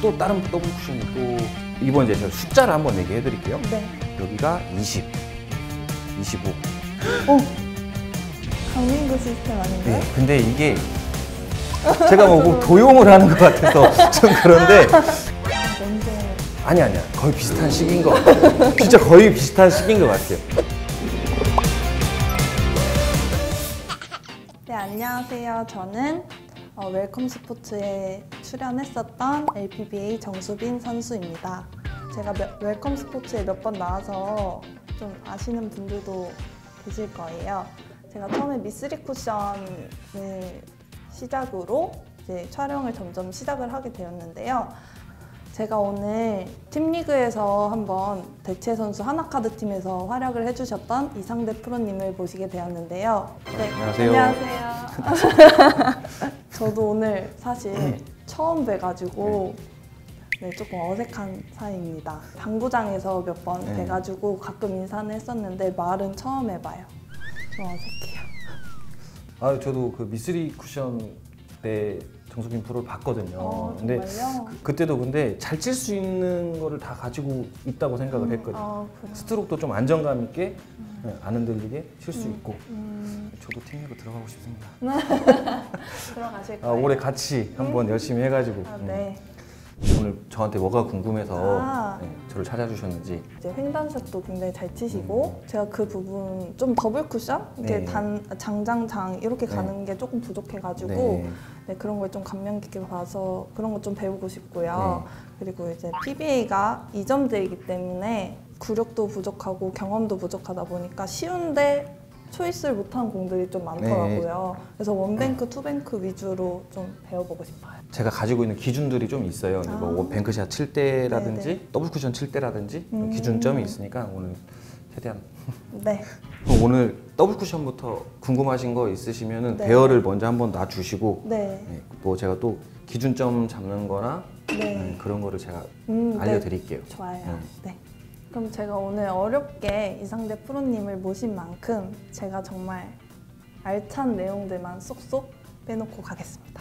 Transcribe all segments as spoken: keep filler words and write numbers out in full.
또 다른 더블 쿠션이 또 이번 이제 제가 숫자를 한번 얘기해 드릴게요. 네. 여기가 이십, 이십오. 어? 강민구 시스템 아닌가요? 네, 근데 이게 제가 뭐 도용을 하는 것 같아서 좀 그런데 냄새. 아니 아니야 거의 비슷한 시기인 것 같아요. 진짜 거의 비슷한 시기인 것 같아요. 네, 안녕하세요. 저는 어, 웰컴 스포츠에 출연했었던 엘피비에이 정수빈 선수입니다. 제가 몇, 웰컴 스포츠에 몇 번 나와서 좀 아시는 분들도 계실 거예요. 제가 처음에 미쓰리 쿠션을 시작으로 이제 촬영을 점점 시작을 하게 되었는데요. 제가 오늘 팀리그에서 한번 대체 선수 하나카드 팀에서 활약을 해주셨던 이상대 프로님을 모시게 되었는데요. 네, 안녕하세요. 안녕하세요. 저도 오늘 사실 처음 뵈가지고 네, 조금 어색한 사이입니다. 당구장에서 몇 번 네. 뵈가지고 가끔 인사는 했었는데 말은 처음 해봐요. 좀 어색해요. 아 저도 그 미쓰리 쿠션 때 정수빈 프로를 봤거든요. 어, 근데 정말요? 그, 그때도 근데 잘 칠 수 있는 거를 다 가지고 있다고 생각을 했거든요. 아, 그래요? 스트로크도 좀 안정감 있게 음. 네, 안 흔들리게 칠 수 음, 있고 음. 저도 팀리그 들어가고 싶습니다. 들어가실 아, 거예요? 올해 같이 한번 열심히 해가지고 아, 네. 음. 오늘 저한테 뭐가 궁금해서 아. 네, 저를 찾아주셨는지. 이제 횡단샷도 굉장히 잘 치시고 음. 제가 그 부분 좀 더블 쿠션 이렇게 네. 단 장장장 이렇게 네. 가는 게 조금 부족해가지고 네. 네, 그런 걸 좀 감명 깊게 봐서 그런 거 좀 배우고 싶고요. 네. 그리고 이제 피비에이가 이 점제이기 때문에 구력도 부족하고 경험도 부족하다 보니까 쉬운데 초이스를 못한 공들이 좀 많더라고요. 네. 그래서 원뱅크, 투뱅크 위주로 좀 배워보고 싶어요. 제가 가지고 있는 기준들이 좀 있어요. 아. 뭐 뱅크샷 칠 때라든지 네네. 더블 쿠션 칠 때라든지 음. 기준점이 있으니까 오늘 최대한 네. 그럼 오늘 더블 쿠션부터 궁금하신 거 있으시면 네. 대여를 먼저 한번 놔주시고 네. 네, 뭐 제가 또 기준점 잡는 거나 네. 네, 그런 거를 제가 음, 네. 알려드릴게요. 좋아요. 음. 네. 그럼 제가 오늘 어렵게 이상대 프로님을 모신 만큼 제가 정말 알찬 내용들만 쏙쏙 빼놓고 가겠습니다.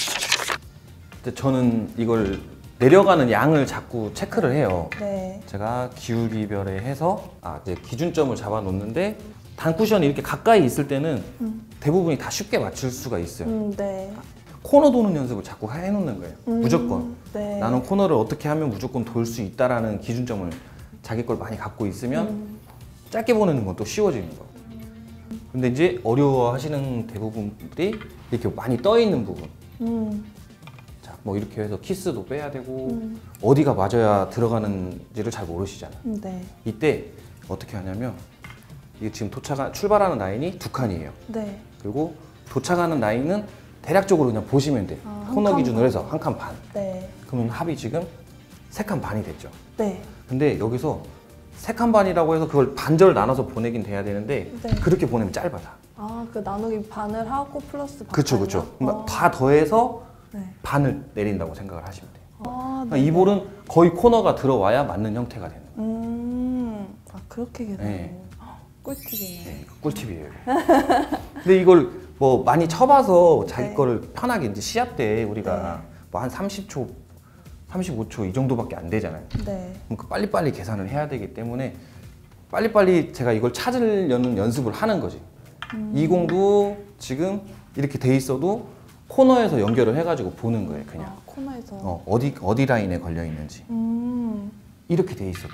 근데 저는 이걸 내려가는 양을 자꾸 체크를 해요. 네. 제가 기울기별에 해서 아, 이제 기준점을 잡아 놓는데 단쿠션이 이렇게 가까이 있을 때는 음. 대부분이 다 쉽게 맞출 수가 있어요. 음, 네. 코너 도는 연습을 자꾸 해놓는 거예요. 음, 무조건. 네. 나는 코너를 어떻게 하면 무조건 돌 수 있다라는 기준점을 자기 걸 많이 갖고 있으면 음. 짧게 보내는 건 또 쉬워지는 거예요. 근데 이제 어려워하시는 대부분들이 이렇게 많이 떠 있는 부분. 음. 자, 뭐 이렇게 해서 키스도 빼야 되고 음. 어디가 맞아야 들어가는지를 잘 모르시잖아요. 음, 네. 이때 어떻게 하냐면 이게 지금 도착한 출발하는 라인이 두 칸이에요. 네. 그리고 도착하는 라인은 대략적으로 그냥 보시면 돼요. 아, 한 코너 칸 기준으로 반. 해서 한 칸 반. 네. 그러면 합이 지금 세 칸 반이 됐죠. 네. 근데 여기서 세 칸 반이라고 해서 그걸 반절 나눠서 보내긴 돼야 되는데 네. 그렇게 보내면 짧아다. 아, 그 나누기 반을 하고 플러스 반. 그렇죠, 그렇죠. 그러니까 다 더해서 네. 반을 내린다고 생각을 하시면 돼요. 아, 그러니까 네. 이 볼은 거의 코너가 들어와야 맞는 형태가 되는 거예요. 음. 아, 그렇게 계산해요. 네. 꿀팁이네요. 네, 꿀팁이에요. 근데 이걸 뭐 많이 쳐봐서 자기 네. 거를 편하게 이제 시합 때 우리가 네. 뭐 한 삼십 초, 삼십오 초 이 정도밖에 안 되잖아요. 네. 그럼 그 빨리빨리 계산을 해야 되기 때문에 빨리빨리 제가 이걸 찾으려는 연습을 하는 거지. 음. 이 공도 지금 이렇게 돼 있어도 코너에서 연결을 해가지고 보는 거예요, 그냥. 아, 코너에서. 어, 어디, 어디 라인에 걸려 있는지. 음. 이렇게 돼 있어도.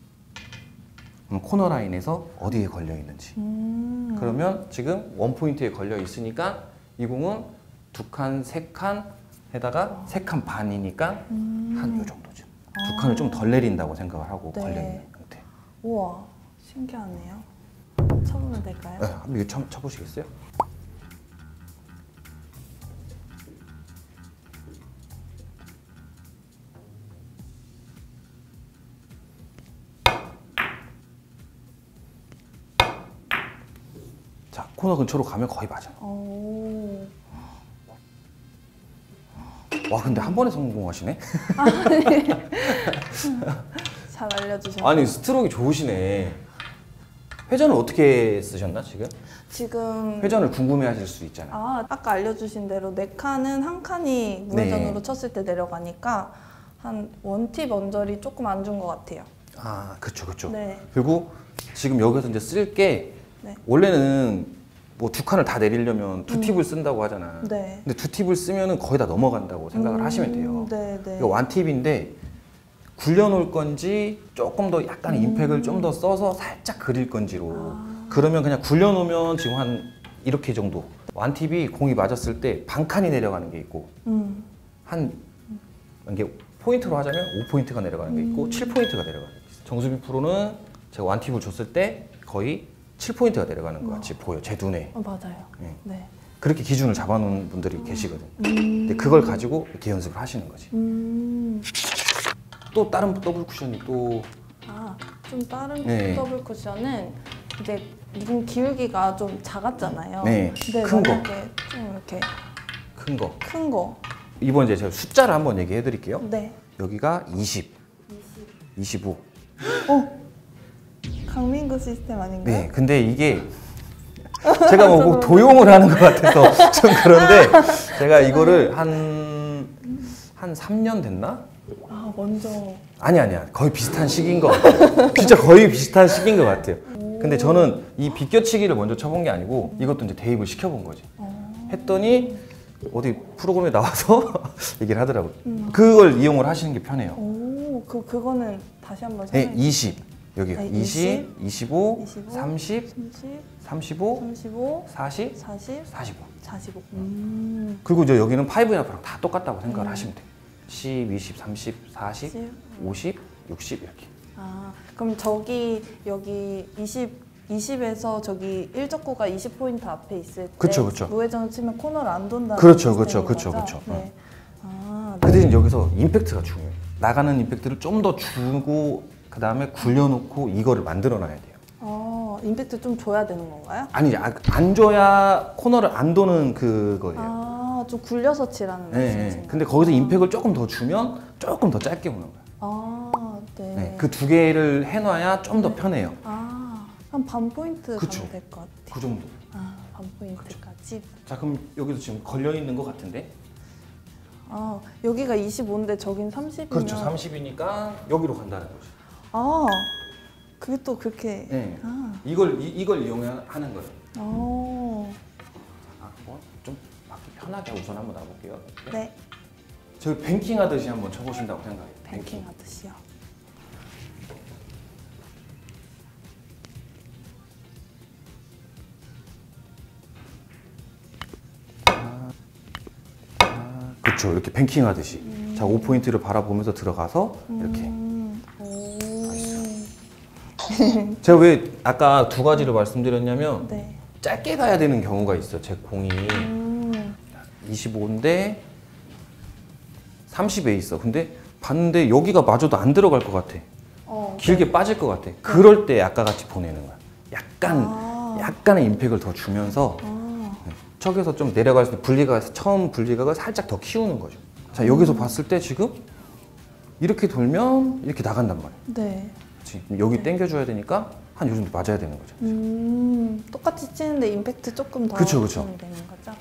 그럼 코너 라인에서 어디에 걸려 있는지. 음. 그러면 지금 원 포인트에 걸려 있으니까 이 공은 두 칸, 세 칸 해다가 세 칸 반이니까 음. 한 요 정도죠. 아. 두 칸을 좀 덜 내린다고 생각을 하고 네. 걸려 있는 상태. 우와, 신기하네요. 쳐보면 될까요? 네, 한번 이거 쳐, 쳐보시겠어요? 자, 코너 근처로 가면 거의 맞아요. 오. 와, 근데 한 번에 성공하시네? 잘 알려주셔서. 아니, 스트로크가 좋으시네. 회전을 어떻게 쓰셨나, 지금? 지금 회전을 궁금해 하실 수 있잖아요. 아, 아까 알려주신 대로 네 칸은 한 칸이 무회전으로 네. 쳤을 때 내려가니까 한 원팁 언저리 조금 안 준 것 같아요. 아, 그쵸, 그쵸. 네. 그리고 지금 여기서 이제 쓸 게 네. 원래는 뭐 두 칸을 다 내리려면 두 음. 팁을 쓴다고 하잖아. 네. 근데 두 팁을 쓰면은 거의 다 넘어간다고 생각을 음, 하시면 돼요. 네, 네. 이거 완팁인데 굴려놓을 건지 조금 더 약간 음. 임팩을 좀 더 써서 살짝 그릴 건지로. 아. 그러면 그냥 굴려놓으면 지금 한 이렇게 정도. 완팁이 공이 맞았을 때 반 칸이 내려가는 게 있고 음. 한 이게 포인트로 하자면 오 포인트가 내려가는 게 있고 음. 칠 포인트가 내려가는 게 있어요. 정수빈 프로는 제가 완팁을 줬을 때 거의 칠 포인트가 내려가는 것 같이 보여, 제 눈에. 어, 맞아요. 네. 네. 그렇게 기준을 잡아놓은 분들이 계시거든. 음. 근데 그걸 가지고 이렇게 연습을 하시는 거지. 음. 또 다른 더블 쿠션이 또 아, 좀 다른 네. 더블 쿠션은 이제 눈 기울기가 좀 작았잖아요. 네, 근데 큰 거. 만약에 좀 이렇게 큰 거. 큰 거. 이번 이제 제가 숫자를 한번 얘기해 드릴게요. 네. 여기가 이십, 이십오. 어? 강민구 시스템 아닌가요? 네, 근데 이게 제가 뭐 꼭 도용을 하는 것 같아서 좀 그런데 제가 이거를 한, 한 삼 년 됐나? 아, 먼저. 아니 아니야, 거의 비슷한 시기인 것 같아요. 진짜 거의 비슷한 시기인 것 같아요. 근데 저는 이 비껴치기를 먼저 쳐본 게 아니고 이것도 이제 대입을 시켜본 거지. 했더니 어디 프로그램에 나와서 얘기를 하더라고요. 음. 그걸 이용을 하시는 게 편해요. 오, 그, 그거는 다시 한번 네, 설명해 이십 여기요. 아, 이십, 이십오, 이십오, 삼십, 삼십, 삼십오, 삼십오, 사십, 사십, 사십오. 사십오. 음. 그리고 이제 여기는 파이브 앤 아프랑 다 똑같다고 생각을 음. 하시면 돼요. 십, 이십, 삼십, 사십, 사십. 오십, 육십 이렇게. 아, 그럼 저기 여기 이십, 이십에서 저기 일적구가 이십 포인트 앞에 있을 때 그쵸, 그쵸. 무회전을 치면 코너를 안 돈다는 그렇죠, 시스템인 그렇죠, 그렇죠, 거죠? 그렇죠. 네. 아, 그 네. 대신 여기서 임팩트가 중요해요. 나가는 임팩트를 좀 더 주고 그 다음에 굴려놓고 이거를 만들어놔야 돼요. 어, 임팩트 좀 줘야 되는 건가요? 아니 아, 안 줘야 코너를 안 도는 그거예요. 아, 좀 굴려서 치라는 네, 말씀이신가요? 네. 근데 거기서 임팩을 조금 더 주면 조금 더 짧게 오는 거예요. 아, 네. 네, 그 두 개를 해놔야 좀 더 편해요. 아, 한 반 포인트 그쵸. 가면 될 것 같아요. 그 정도. 아, 반 포인트까지. 자 그럼 여기도 지금 걸려 있는 것 같은데? 아, 여기가 이십오인데 저긴 삼십이면 그렇죠. 삼십이니까 여기로 간다는 거죠. 아, 그게 또 그렇게 네. 아, 이걸 이, 이걸 이용하는 거예요. 어, 아, 뭐, 좀 맞기 편하게 우선 한번 놔볼게요. 네, 저 뱅킹 하듯이 한번 쳐보신다고 생각해요. 뱅킹 하듯이요. 그렇죠. 이렇게 뱅킹 하듯이. 자, 오 포인트를 바라보면서 들어가서 이렇게. 음, 오, 제가 왜 아까 두 가지를 말씀드렸냐면 네, 짧게 가야 되는 경우가 있어요. 제 공이 음, 이십오인데 삼십에 있어. 근데 봤는데 여기가 마저도 안 들어갈 것 같아. 어, 길게 빠질 것 같아. 그럴 때 아까 같이 보내는 거야. 약간 아. 약간의 임팩을 더 주면서 아, 척에서 좀 내려갈 때 분리각에서 처음 분리각을 살짝 더 키우는 거죠. 자, 여기서 봤을 때 지금 이렇게 돌면 이렇게 나간단 말이야. 네, 그치? 그럼 여기 당겨줘야 되니까 한 요 정도 맞아야 되는 거죠. 음, 똑같이 치는데 임팩트 조금 더 그쵸, 그쵸. 주면 되는 거죠?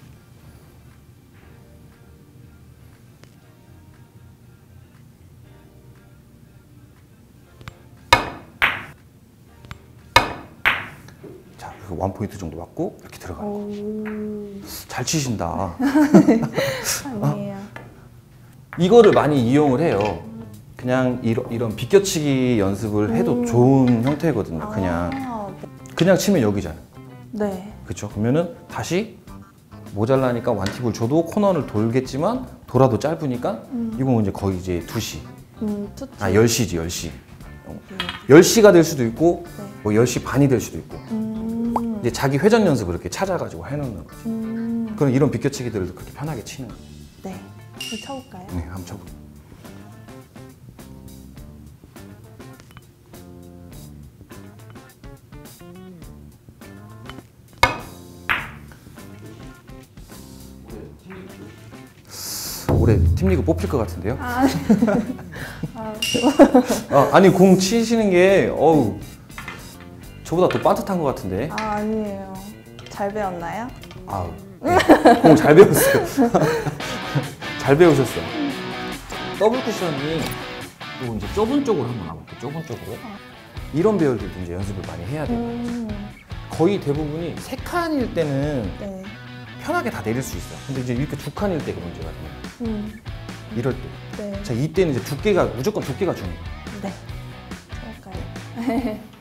자, 그리고 원 포인트 정도 맞고 이렇게 들어가는 거. 오, 잘 치신다. 아니에요. 이거를 많이 이용을 해요. 그냥 이런, 이런 비껴치기 연습을 해도 음. 좋은 형태거든요. 그냥 아, 그냥 치면 여기잖아. 네. 그렇죠? 그러면은 다시 모자라니까 완팁을 줘도 코너를 돌겠지만 돌아도 짧으니까 음. 이 공은 이제 거의 이제 두 시. 음, 투투. 아, 열 시지, 열 시. 어, 네. 열 시가 될 수도 있고 네. 뭐 열 시 반이 될 수도 있고. 음, 이제 자기 회전 연습을 이렇게 찾아가지고 해놓는 거죠. 음, 그럼 이런 비껴치기들을 그렇게 편하게 치는 거예요. 네. 한번 쳐볼까요? 네, 한번 쳐볼게요. 올해 팀리그 뽑힐 것 같은데요? 아, 아, 아, 아니 공 치시는 게 어우 저보다 더 빠듯한 것 같은데. 아, 아니에요. 잘 배웠나요? 아, 네. 공 잘 배웠어요. 잘 배우셨어. 더블 쿠션이 또 이제 좁은 쪽으로 한번 와볼게요. 좁은 쪽으로. 이런 배열들도 이제 연습을 많이 해야 돼요. 음, 거의 대부분이 세 칸일 때는 네. 편하게 다 내릴 수 있어요. 근데 이제 이렇게 두 칸일 때가 문제거든요. 음, 이럴 때. 네. 자, 이때는 이제 두께가, 무조건 두께가 중요해요. 네. 그럴까요?